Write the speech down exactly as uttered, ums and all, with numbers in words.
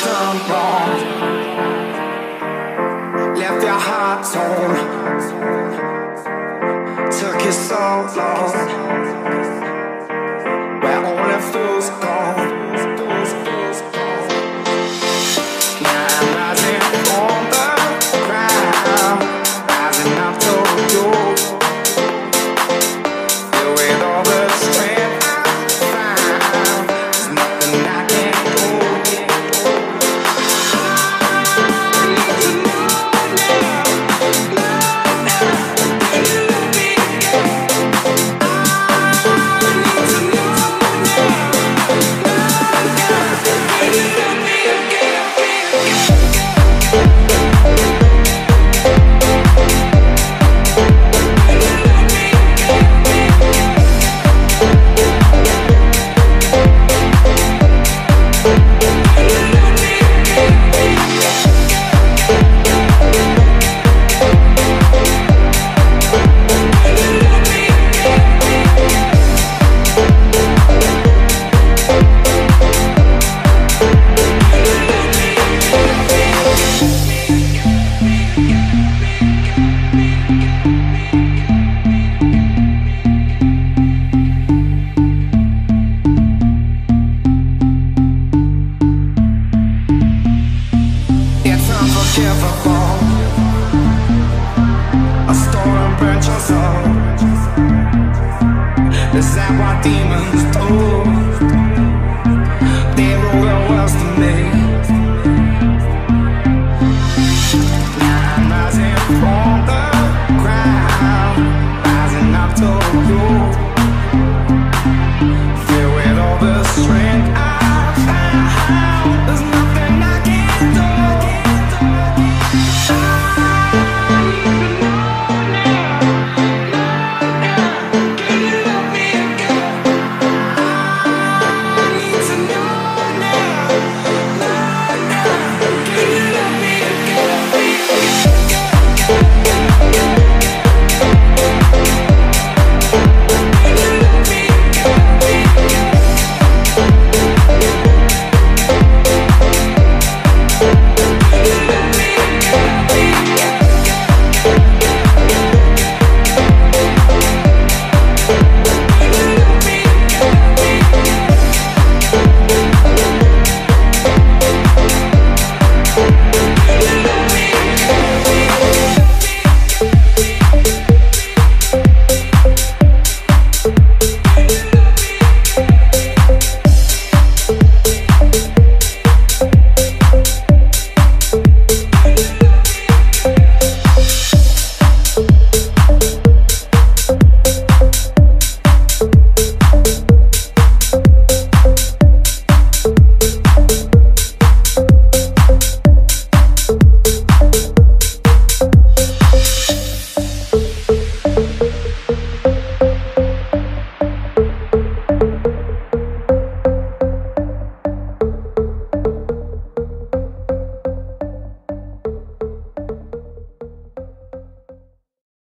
done wrong, left your heart torn, took you so long, where only fools gone. Now I'm rising on the ground, rising up to you, filled with all the strength I found. There's nothing I can't do. Unforgivable, a storm burnt your soul. Is that what demons do? They rule the world to me.